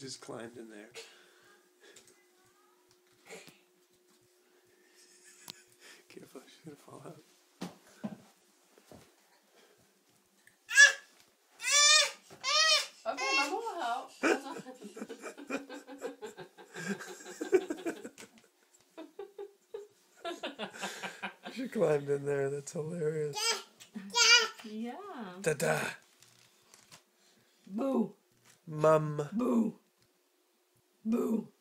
just climbed in there. Careful, she's gonna fall out. Okay, Mama will help. She climbed in there. That's hilarious. Yeah. Da-da. Boo. Mum. Boo. Boo.